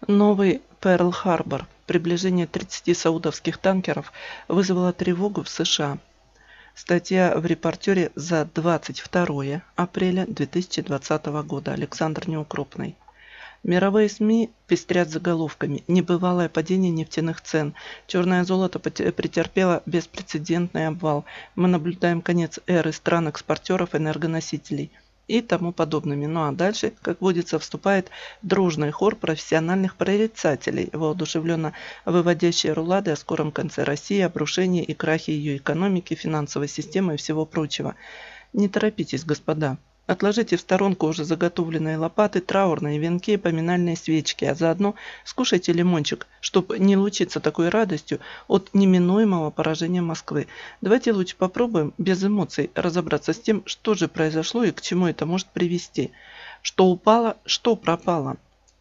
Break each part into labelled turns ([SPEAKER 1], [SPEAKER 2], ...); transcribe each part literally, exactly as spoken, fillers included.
[SPEAKER 1] Новый Перл-Харбор. Приближение тридцати саудовских танкеров вызвало тревогу в США. Статья в «Репортере» за двадцать второе апреля две тысячи двадцатого года. Александр Неукропный. Мировые СМИ пестрят заголовками: небывалое падение нефтяных цен, черное золото претерпело беспрецедентный обвал, мы наблюдаем конец эры стран-экспортеров энергоносителей и тому подобными. Ну а дальше, как водится, вступает дружный хор профессиональных прорицателей, воодушевленно выводящие рулады о скором конце России, обрушении и крахе ее экономики, финансовой системы и всего прочего. Не торопитесь, господа. Отложите в сторонку уже заготовленные лопаты, траурные венки и поминальные свечки, а заодно скушайте лимончик, чтобы не лучиться такой радостью от неминуемого поражения Москвы. Давайте лучше попробуем без эмоций разобраться с тем, что же произошло и к чему это может привести. Что упало, что пропало.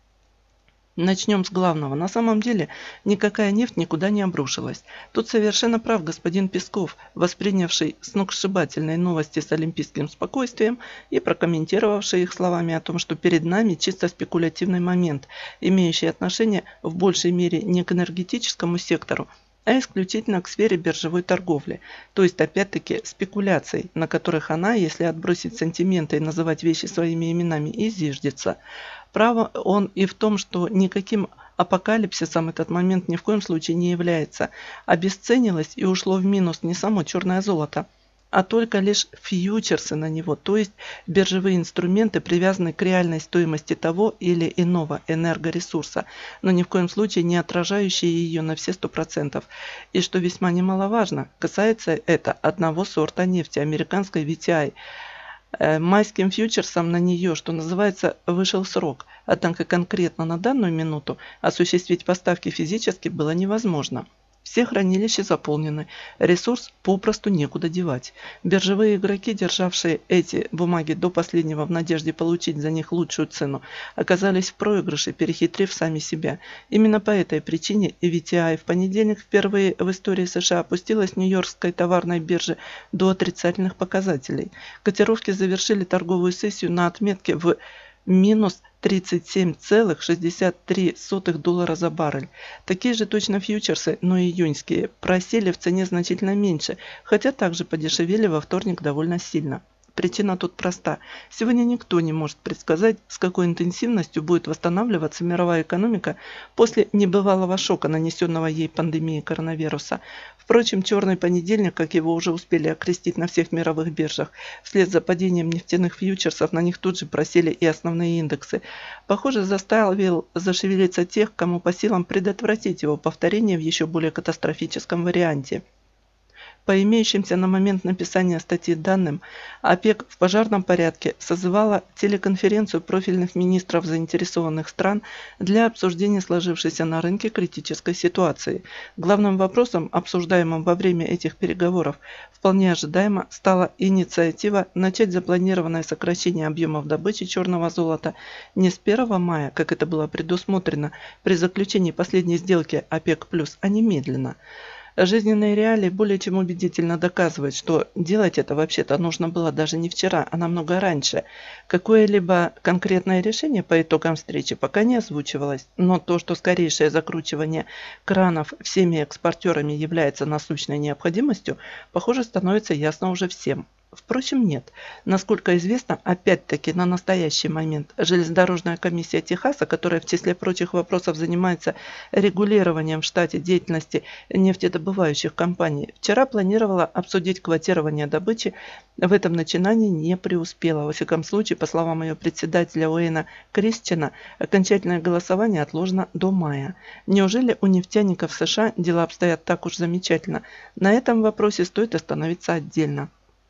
[SPEAKER 1] Начнем с главного. На самом деле никакая нефть никуда не обрушилась. Тут совершенно прав господин Песков, воспринявший сногсшибательные новости с олимпийским спокойствием и прокомментировавший их словами о том, что перед нами чисто спекулятивный момент, имеющий отношение в большей мере не к энергетическому сектору, а исключительно к сфере биржевой торговли, то есть опять-таки спекуляций, на которых она, если отбросить сантименты и называть вещи своими именами, и зиждется. Право он и в том, что никаким апокалипсисом этот момент ни в коем случае не является. Обесценилось и ушло в минус не само черное золото, а только лишь фьючерсы на него, то есть биржевые инструменты, привязанные к реальной стоимости того или иного энергоресурса, но ни в коем случае не отражающие ее на все сто процентов. И что весьма немаловажно, касается это одного сорта нефти, американской ви ти ай. Майским фьючерсам на нее, что называется, вышел срок, однако конкретно на данную минуту осуществить поставки физически было невозможно. Все хранилища заполнены, ресурс попросту некуда девать. Биржевые игроки, державшие эти бумаги до последнего в надежде получить за них лучшую цену, оказались в проигрыше, перехитрив сами себя. Именно по этой причине ви ти ай в понедельник впервые в истории США опустилась Нью-Йоркской товарной бирже до отрицательных показателей. Котировки завершили торговую сессию на отметке в минус тридцать семь целых шестьдесят три сотых доллара за баррель. Такие же точно фьючерсы, но июньские, просели в цене значительно меньше, хотя также подешевели во вторник довольно сильно. Причина тут проста. Сегодня никто не может предсказать, с какой интенсивностью будет восстанавливаться мировая экономика после небывалого шока, нанесенного ей пандемией коронавируса. Впрочем, черный понедельник, как его уже успели окрестить на всех мировых биржах, вслед за падением нефтяных фьючерсов на них тут же просели и основные индексы. Похоже, заставил зашевелиться тех, кому по силам предотвратить его повторение в еще более катастрофическом варианте. По имеющимся на момент написания статьи данным, ОПЕК в пожарном порядке созывала телеконференцию профильных министров заинтересованных стран для обсуждения сложившейся на рынке критической ситуации. Главным вопросом, обсуждаемым во время этих переговоров, вполне ожидаемо стала инициатива начать запланированное сокращение объемов добычи черного золота не с первого мая, как это было предусмотрено при заключении последней сделки ОПЕК+, а немедленно. Жизненные реалии более чем убедительно доказывают, что делать это вообще-то нужно было даже не вчера, а намного раньше. Какое-либо конкретное решение по итогам встречи пока не озвучивалось, но то, что скорейшее закручивание кранов всеми экспортерами является насущной необходимостью, похоже, становится ясно уже всем. Впрочем, нет. Насколько известно, опять-таки на настоящий момент железнодорожная комиссия Техаса, которая в числе прочих вопросов занимается регулированием в штате деятельности нефтедобывающих компаний, вчера планировала обсудить квотирование добычи, в этом начинании не преуспела. Во всяком случае, по словам ее председателя Уэйна Крисчена, окончательное голосование отложено до мая. Неужели у нефтяников США дела обстоят так уж замечательно? На этом вопросе стоит остановиться отдельно.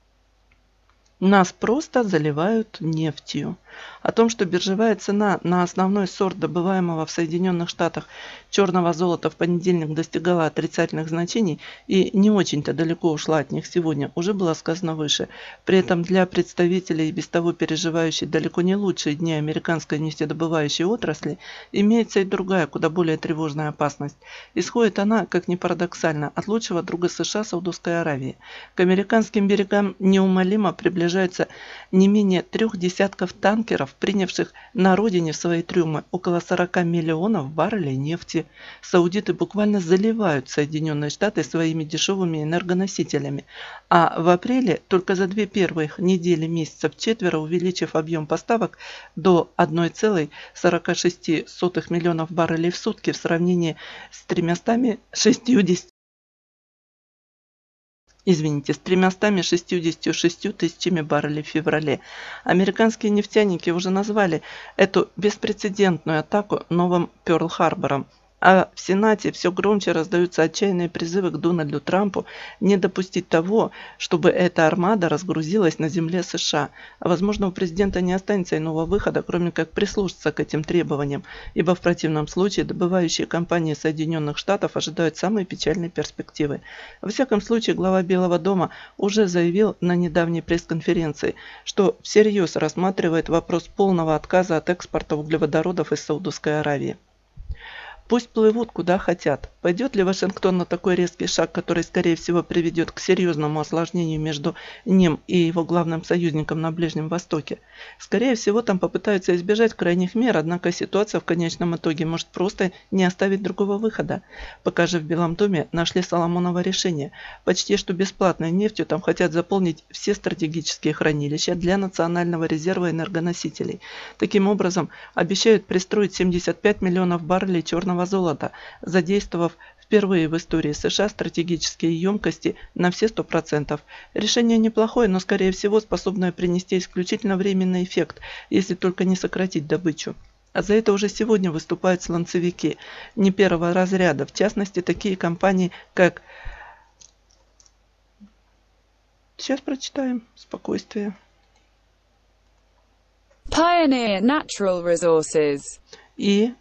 [SPEAKER 1] Нас просто заливают нефтью. О том, что биржевая цена на основной сорт добываемого в Соединенных Штатах черного золота в понедельник достигала отрицательных значений и не очень-то далеко ушла от них сегодня, уже было сказано выше. При этом для представителей без того переживающей далеко не лучшие дни американской нефтедобывающей отрасли имеется и другая, куда более тревожная опасность. Исходит она, как ни парадоксально, от лучшего друга США Саудовской Аравии. К американским берегам неумолимо приближаются не менее трех десятков танкеров танкеров, принявших на родине в свои трюмы около сорока миллионов баррелей нефти. Саудиты буквально заливают Соединенные Штаты своими дешевыми энергоносителями, а в апреле только за две первых недели месяца вчетверо увеличив объем поставок до одной целой сорока шести сотых миллионов баррелей в сутки в сравнении с тремястами шестьюдесятью Извините, с тремястами шестьюдесятью шестью тысячами баррелей в феврале. Американские нефтяники уже назвали эту беспрецедентную атаку новым Пёрл-Харбором. А в Сенате все громче раздаются отчаянные призывы к Дональду Трампу не допустить того, чтобы эта армада разгрузилась на земле США. А возможно, у президента не останется иного выхода, кроме как прислушаться к этим требованиям, ибо в противном случае добывающие компании Соединенных Штатов ожидают самые печальные перспективы. Во всяком случае, глава Белого дома уже заявил на недавней пресс-конференции, что всерьез рассматривает вопрос полного отказа от экспорта углеводородов из Саудовской Аравии. Пусть плывут куда хотят. Пойдет ли Вашингтон на такой резкий шаг, который, скорее всего, приведет к серьезному осложнению между ним и его главным союзником на Ближнем Востоке? Скорее всего, там попытаются избежать крайних мер, однако ситуация в конечном итоге может просто не оставить другого выхода. Пока же в Белом доме нашли Соломоново решение. Почти что бесплатной нефтью там хотят заполнить все стратегические хранилища для национального резерва энергоносителей. Таким образом, обещают пристроить семьдесят пять миллионов баррелей черного золота, задействовав впервые в истории США стратегические емкости на все сто процентов. Решение неплохое, но, скорее всего, способное принести исключительно временный эффект, если только не сократить добычу. А за это уже сегодня выступают слонцевики не первого разряда, в частности, такие компании, как... Сейчас прочитаем. Спокойствие.
[SPEAKER 2] Pioneer Natural Resources
[SPEAKER 1] И...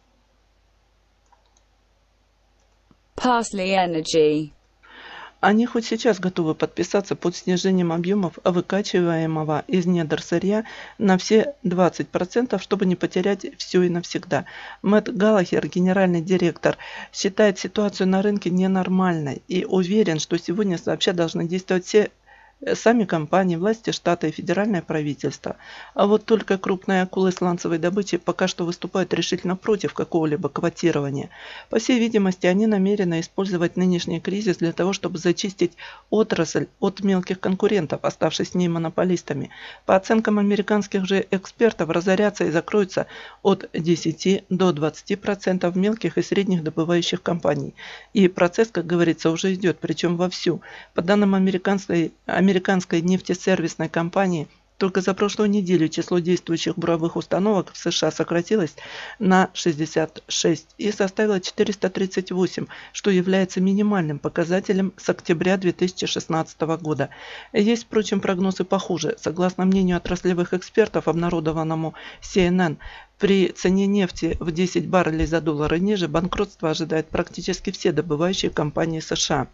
[SPEAKER 2] Parsley Energy.
[SPEAKER 1] Они хоть сейчас готовы подписаться под снижением объемов выкачиваемого из недр сырья на все двадцать процентов, чтобы не потерять все и навсегда. Мэтт Галлахер, генеральный директор, считает ситуацию на рынке ненормальной и уверен, что сегодня сообща должны действовать все сами компании, власти штата и федеральное правительство. А вот только крупные акулы сланцевой добычи пока что выступают решительно против какого-либо квотирования. По всей видимости, они намерены использовать нынешний кризис для того, чтобы зачистить отрасль от мелких конкурентов, оставшись с ней монополистами. По оценкам американских же экспертов, разорятся и закроются от десяти до двадцати процентов мелких и средних добывающих компаний. И процесс, как говорится, уже идет, причем вовсю. По данным американской Американской нефтесервисной компании, только за прошлую неделю число действующих буровых установок в США сократилось на шестьдесят шесть и составило четыреста тридцать восемь, что является минимальным показателем с октября две тысячи шестнадцатого года. Есть, впрочем, прогнозы похуже. Согласно мнению отраслевых экспертов, обнародованному си эн эн, при цене нефти в десять баррелей за доллар и ниже банкротство ожидает практически все добывающие компании США.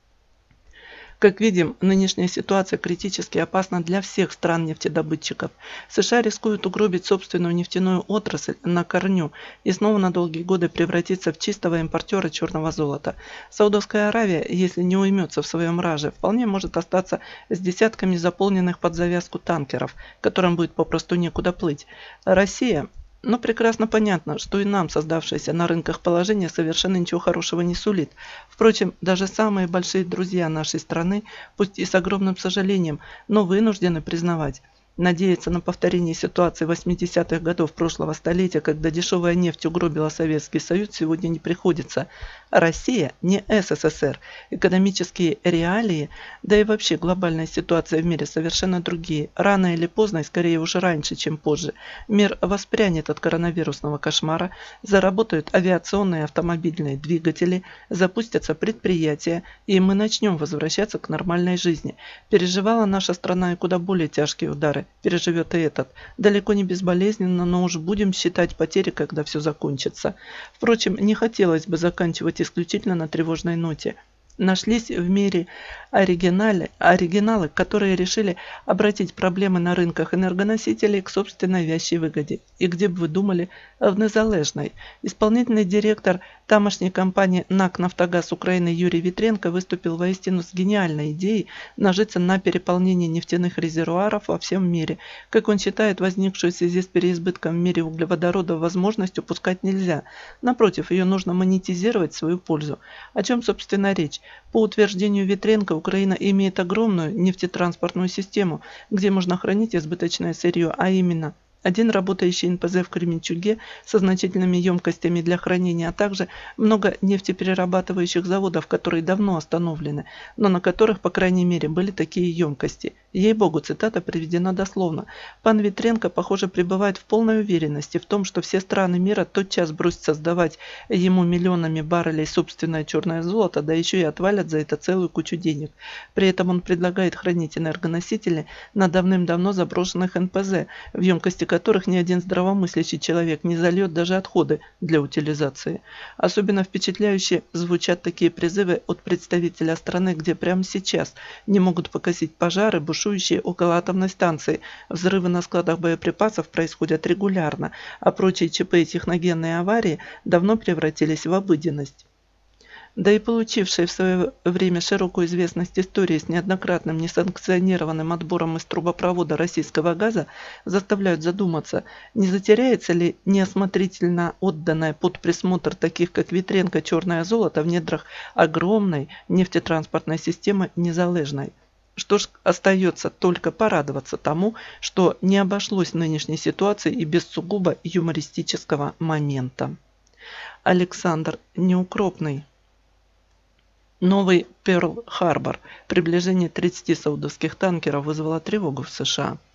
[SPEAKER 1] Как видим, нынешняя ситуация критически опасна для всех стран-нефтедобытчиков. США рискуют угробить собственную нефтяную отрасль на корню и снова на долгие годы превратиться в чистого импортера черного золота. Саудовская Аравия, если не уймется в своем раже, вполне может остаться с десятками заполненных под завязку танкеров, которым будет попросту некуда плыть. Россия... Но прекрасно понятно, что и нам создавшееся на рынках положение совершенно ничего хорошего не сулит. Впрочем, даже самые большие друзья нашей страны, пусть и с огромным сожалением, но вынуждены признавать, надеяться на повторение ситуации восьмидесятых годов прошлого столетия, когда дешевая нефть угробила Советский Союз, сегодня не приходится. Россия не эс эс эс эр. Экономические реалии, да и вообще глобальная ситуация в мире совершенно другие. Рано или поздно, и скорее уже раньше, чем позже, мир воспрянет от коронавирусного кошмара, заработают авиационные автомобильные двигатели, запустятся предприятия, и мы начнем возвращаться к нормальной жизни. Переживала наша страна и куда более тяжкие удары. Переживет и этот. Далеко не безболезненно, но уж будем считать потери, когда все закончится. Впрочем, не хотелось бы заканчивать исключительно на тревожной ноте. Нашлись в мире оригинали, оригиналы, которые решили обратить проблемы на рынках энергоносителей к собственной вящей выгоде. И где бы вы думали, в Незалежной. Исполнительный директор тамошней компании НАК «Нафтогаз Украины» Юрий Витренко выступил воистину с гениальной идеей нажиться на переполнении нефтяных резервуаров во всем мире. Как он считает, возникшую в связи с переизбытком в мире углеводородов возможность упускать нельзя. Напротив, ее нужно монетизировать в свою пользу. О чем, собственно, речь? По утверждению Витренко, Украина имеет огромную нефтетранспортную систему, где можно хранить избыточное сырье, а именно один работающий эн пэ зэ в Кременчуге со значительными емкостями для хранения, а также много нефтеперерабатывающих заводов, которые давно остановлены, но на которых, по крайней мере, были такие емкости. Ей-богу, цитата приведена дословно. Пан Витренко, похоже, пребывает в полной уверенности в том, что все страны мира тотчас бросятся сдавать ему миллионами баррелей собственное черное золото, да еще и отвалят за это целую кучу денег. При этом он предлагает хранить энергоносители на давным-давно заброшенных эн пэ зэ, в емкости которых ни один здравомыслящий человек не зальет даже отходы для утилизации. Особенно впечатляюще звучат такие призывы от представителя страны, где прямо сейчас не могут погасить пожары, бушующие около атомной станции. Взрывы на складах боеприпасов происходят регулярно, а прочие че пэ и техногенные аварии давно превратились в обыденность. Да и получившие в свое время широкую известность истории с неоднократным несанкционированным отбором из трубопровода российского газа заставляют задуматься, не затеряется ли неосмотрительно отданное под присмотр таких, как Витренко, черное золото в недрах огромной нефтетранспортной системы Незалежной. Что ж, остается только порадоваться тому, что не обошлось в нынешней ситуации и без сугубо юмористического момента. Александр Неукропный. Новый Перл-Харбор. Приближение тридцати саудовских танкеров вызвало тревогу в США.